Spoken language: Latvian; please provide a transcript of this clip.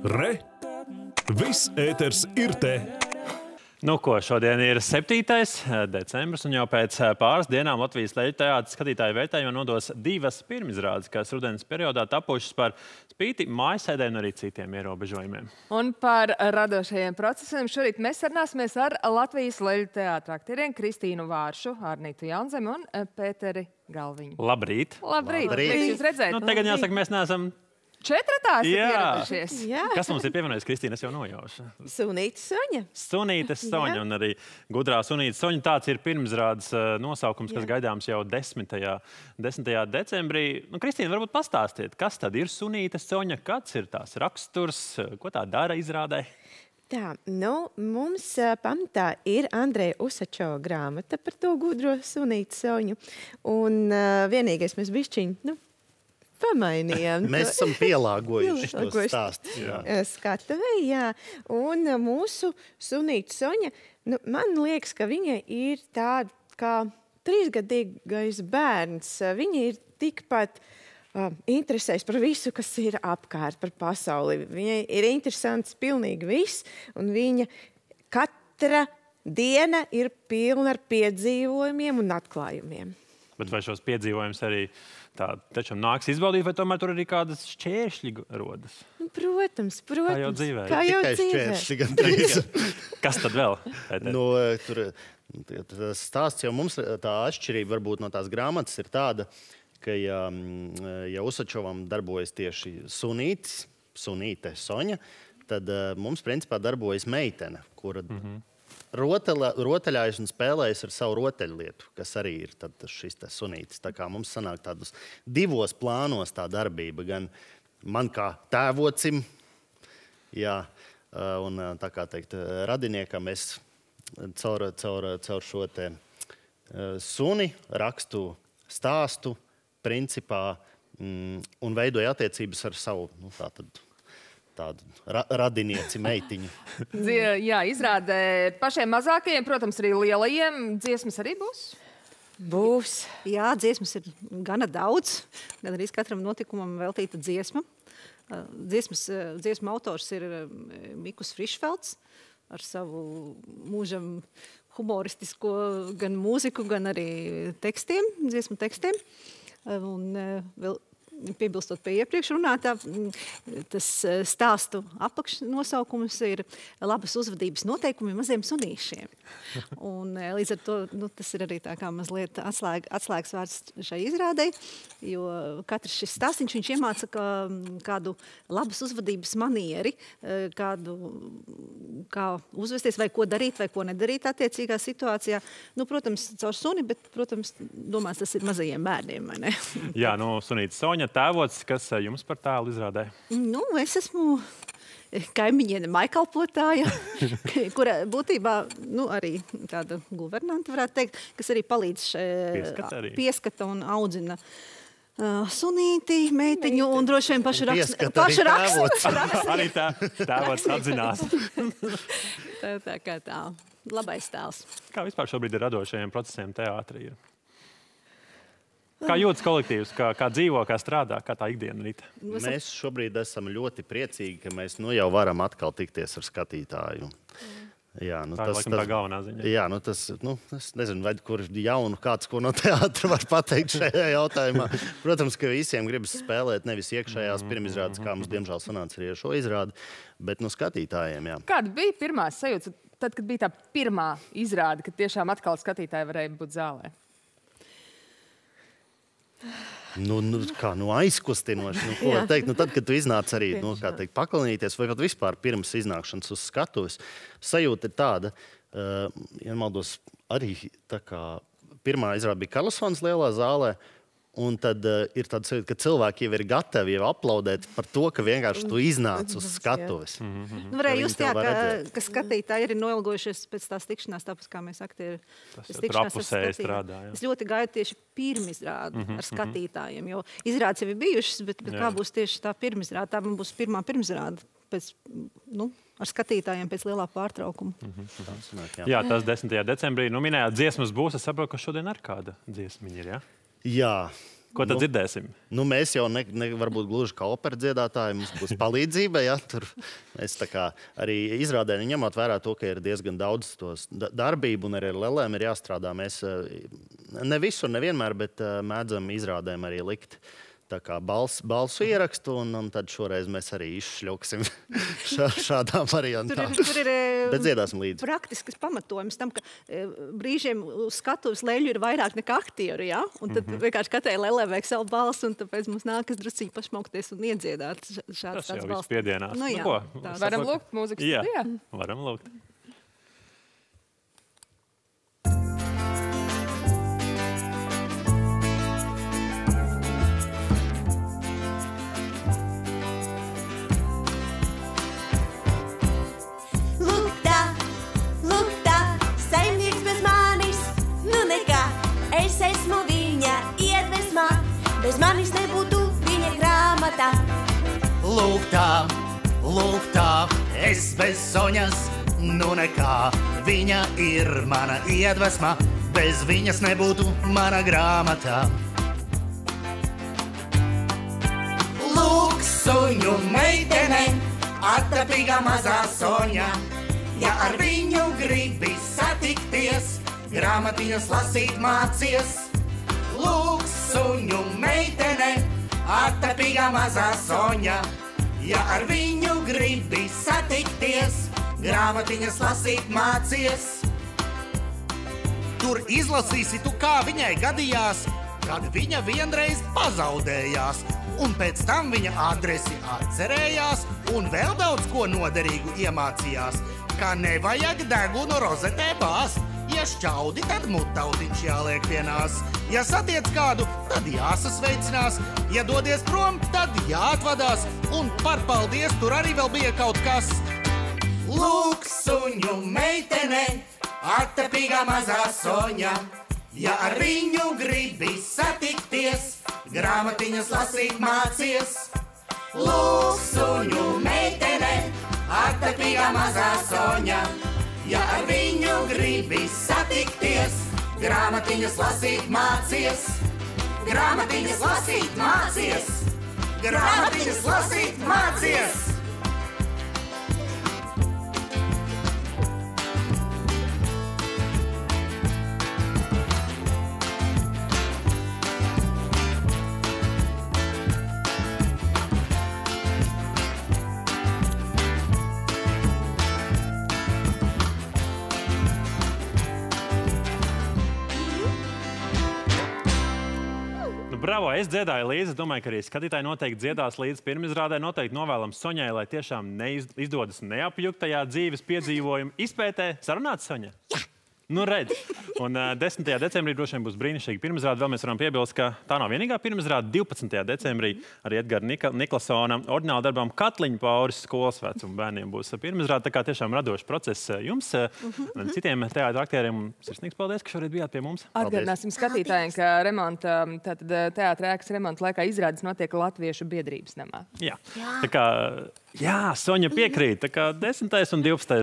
Re! Viss ēters ir te! Nu, ko, šodien ir 7. decembris, un jau pēc pāris dienām Latvijas Leģu teātris skatītāju vērtējumā nodos 2 pirmizrādes, kas rudens periodā tapušas par spīti mājasēdē un arī citiem ierobežojumiem. Un par radošajiem procesiem šorīt mēs sarunāsimies ar Latvijas Leģu teātra aktieriem Kristīnu Vāršu, Arnītu Jaunzemi un Pēteri Galviņu. Labrīt! Labrīt! Prieks jūs redzēt! Nu, tagad jāsaka, mēs neesam... Četratās ir Jā. ieradušies. Jā. Kas mums ir pievienojis, Kristīna, es jau nojaušu? Sunīte Soņa. Sunīte Soņa un arī gudrā Sunīte Soņa. Tāds ir pirmizrādes nosaukums, kas gaidāms jau 10. decembrī. Nu, Kristīna, varbūt pastāstiet, kas tad ir Sunīte Soņa, kāds ir tās raksturs, ko tā dara izrādē? Tā, nu, mums pamatā ir Andreja Usačova grāmata par to gudro Sunīte Soņu. Un vienīgais mēs bišķiņi, pamainījām. Mēs esam pielāgojuši to stāstu. Skatavei, jā. Un mūsu Sunīte Soņa, man liekas, ka viņa ir tāda kā 3-gadīgais bērns. Viņa ir tikpat interesēs par visu, kas ir apkārt, par pasauli. Viņai ir interesants pilnīgi viss, un viņa katra diena ir pilna ar piedzīvojumiem un atklājumiem. Bet vai šos piedzīvojumus arī tā tačam nāks izbaudīt, vai tomēr tur arī kādas šķēršļi rodas? Protams. Kā jau dzīvē. Tikai šķēršļi gandrīz. Kas tad vēl? Tas stāsts jau mums, tā atšķirība varbūt no tās grāmatas ir tāda, ka ja Usačovam darbojas tieši Sunīte Soņa, tad mums principā darbojas meitene, kura rotaļājas un spēlējas ar savu rotaļlietu, kas arī ir šis sunītis. Tā kā mums sanāk tādos 2 plānos tā darbība, gan man kā tēvocim, jā, un tā kā teikt, radiniekam es caur šo te suni rakstu stāstu principā un veidoju attiecības ar savu, tādu radinieci meitiņu. Jā, izrādē pašiem mazākajiem, protams, arī lielajiem dziesmas arī būs? Būs. Jā, dziesmas ir gana daudz. Gan arī katram notikumam veltīta dziesma. Dziesmu autors ir Mikus Frišfelds ar savu mūžam humoristisko gan mūziku, gan arī tekstiem, dziesmu tekstiem. Un vēl piebilstot pie iepriekš runātā, tas stāstu apakšnosaukums ir labas uzvedības noteikumi maziem sunīšiem. Un līdz ar to tas ir arī tā kā mazliet atslēgas vārds šai izrādei, jo katrs šis stāstiņš viņš iemāca kādu labas uzvedības manieri, kā uzvesties, vai ko darīt, vai ko nedarīt attiecīgā situācijā. Protams, caur suni, bet, protams, domās, tas ir mazajiem bērniem, vai ne? Jā, Sunīte Soņa, tēvots, kas jums par tēlu izrādē? Es esmu kaimiņiene maikalpotāja, kura būtībā arī tāda guvernanta, varētu teikt, kas arī palīdz pieskata un audzina sunīti, meitiņu un droši vien pašu rakstu. Arī tēvots atzinās. Tā kā tā, labais tēls. Kā vispār šobrīd ir radošajiem procesiem teātrī? Kā jūtas kolektīvs, kā dzīvo, kā strādā, kā tā ikdiena rīt? Mēs šobrīd esam ļoti priecīgi, ka mēs jau varam atkal tikties ar skatītāju. Jā, tā ir laikam tā galvenā ziņa. Jā, es nezinu, vai kur jaunu kāds, ko no teātra var pateikt šajā jautājumā. Protams, ka visiem gribas spēlēt nevis iekšējās pirmizrādes, kā mums diemžēl sanāca arī ar šo izrādi, bet no skatītājiem, jā. Kāda bija pirmā sajūta, tad, kad bija tā pirmā izrāde, kad tiešām atkal skatītāji varēja būt zālē? Aizkustinoši. Ko var teikt? Tad, kad tu iznāc arī, paklanīties, vai pat vispār pirms iznākšanas uz skatuves, sajūta ir tāda, ja maldos, arī tā kā pirmā izrāde bija Karlsons lielā zālē, un tad ir tāda sajūta, ka cilvēki jau ir gatavi aplaudēt par to, ka vienkārši tu iznāc uz skatuves. Varēja just, ka skatītāji ir noilgojušies pēc tās tikšanās, tāpēc kā mēs aktieri. Es ļoti gaidu tieši pirmizrādi ar skatītājiem, jo izrādes jau ir bijušas, bet kā būs tieši tā pirmizrāde? Tā būs pirmā pirmizrāde ar skatītājiem pēc lielā pārtraukuma. Jā, tas 10. decembrī. Minējāt, dziesmas būs. Es saprotu, ka šodien ar kāda dziesmiņa ir, jā? Jā, Ko tad dzirdēsim? Nu, mēs jau varbūt gluži kā opera dziedātāji, mums būs palīdzība, ja, tur mēs tā kā arī izrādē ņemot vērā to, ka ir diezgan daudz tos darbību un arī ar lelēm ir jāstrādā. Mēs ne visur, nevienmēr, bet mēdzam izrādēm arī likt tā kā balsu ierakstu, un tad šoreiz mēs arī izšļauksim šādām variantām. Tur ir bet dziedāsim līdzi. Praktisks pamatojums tam, ka brīžiem uz skatuves leļu ir vairāk nekā aktieri, ja? Un tad vienkārši katrai lelē vajag savu balsu, un tāpēc mums nākas druscīgi pašmaukties un iedziedāt šāds Tas jau balsts. viss piedienās. Nu, jā, ko? Varam lūgt mūzikas studijā? Jā, varam lūgt. Bez manis nebūtu viņa grāmatā. Lūk tā, es bez Soņas, nu nekā. Viņa ir mana iedvesma, bez viņas nebūtu mana grāmatā. Lūk, suņu meitene, attapīgā mazā Soņa. Ja ar viņu gribi satikties, grāmatiņas lasīt mācies. Lūk, suņu meitene, attapīgā mazā Soņa. Ja ar viņu gribi satikties, grāmatiņas lasīt mācies. Tur izlasīsi tu, kā viņai gadījās, kad viņa vienreiz pazaudējās. Un pēc tam viņa adresi atcerējās un vēl daudz ko noderīgu iemācījās. Kā nevajag degunu rozetē bāzt. Ja šķaudi, tad mutautiņš jāliek vienās. Ja satiec kādu, tad jāsasveicinās. Ja dodies prom, tad jāatvadās. Un par paldies tur arī vēl bija kaut kas. Lūk, suņu meitene, attapīgā mazā Soņa. Ja ar viņu gribi satikties, grāmatiņas lasīt mācies. Lūk, suņu meitene, attapīgā mazā Soņa. Ja ar viņu gribi satikties, grāmatiņas lasīt mācies. Grāmatiņas lasīt mācies. Grāmatiņas lasīt mācies. Bravo, es dziedāju līdzi. Domāju, ka arī skatītāji noteikti dziedās līdzi pirmizrādē. Noteikti novēlam Soņai, lai tiešām izdodas neapjukt tajā dzīves piedzīvojuma izpētē. Sarunāts, Soņa? Jā! Nu, redz. Un 10. decembrī droši vien būs brīnišķīgi pirmizrāde. Vēl mēs varam piebilst, ka tā nav vienīgā pirmizrāde. 12. decembrī arī Edgara Niklasona ordināla darbām Katliņa Pauris skolas vecuma bērniem būs pirmizrāde. Tā kā tiešām radošs process jums, citiem teātra aktieriem. Sirsnīgs paldies, ka šorīt bijāt pie mums. Atgādināsim skatītājiem, ka teātra ēkas remonta laikā izrādes notiek Latviešu biedrības namā. Jā. Tā kā, jā, Soņa piekrīt. Tā kā 10. un 12.